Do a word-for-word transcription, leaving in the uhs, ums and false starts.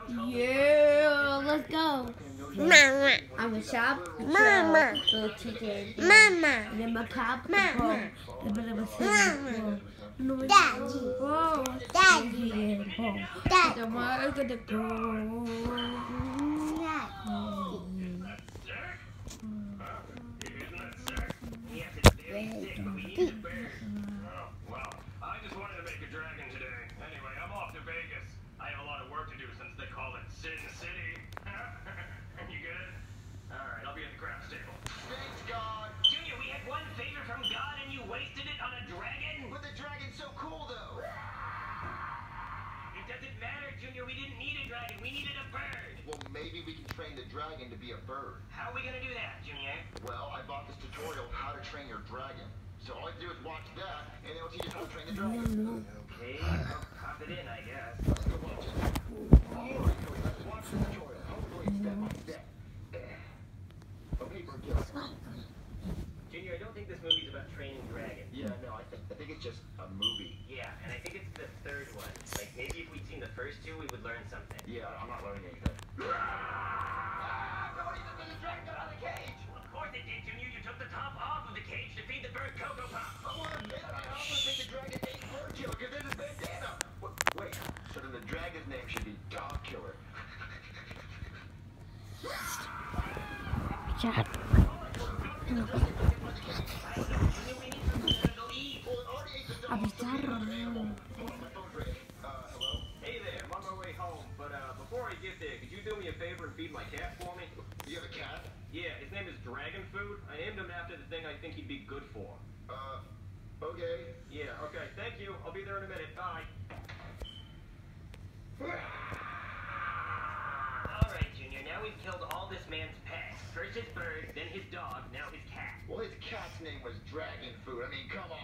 Yeah, let's go. Mama. I'm a shop. Mama. Little teacher. Mama. And then my cop. Mama. And then my Mama. Daddy. Daddy. Daddy. The mother gonna go. Well, I just wanted to make a dragon today. Anyway, I'm off to Vegas. I have a lot of work to do since they call it Sin City. You get it? Alright, I'll be at the craps table. Thanks, God. Junior, we had one favor from God and you wasted it on a dragon? But the dragon's so cool, though. It doesn't matter, Junior. We didn't need a dragon. We needed a bird. Well, maybe we can train the dragon to be a bird. How are we gonna do that, Junior? Well, I bought this tutorial, How to Train Your Dragon. So all I have to do is watch that, and it'll teach us how to train the dragon. Okay, I'll pop it in, I guess. Let's go watch it. All right, Joey, let's watch the tutorial. How to go step by step. Okay, Virgil. Junior, I don't think this movie's about training dragons. Yeah, no, I, th I think it's just a movie. Yeah, and I think it's the third one. Like, maybe if we'd seen the first two, we would learn something. Yeah, I'm not learning anything. Ah, nobody just made the dragon get out of the cage. Well, of course it did, Junior. You took the top off of the cage to feed the bird Cocoa Pop. I want to bet I almost made the dragon name Virgil because there's a bandana. Wait, wait, so then the dragon's name should be Dog Killer. Dad. I'm sorry. Hey there, I'm on my way home, but uh, before I get there, could you do me a favor and feed my cat for me? You have a cat? Yeah, his name is Dragon Food. I named him after the thing I think he'd be good for. Uh, okay. Yeah, okay, thank you. I'll be there in a minute. Bye. Alright, Junior, now we've killed all this man's pets. First his bird, then his dog, now his cat. Well, his cat's name was Dragon Food. I mean, come on.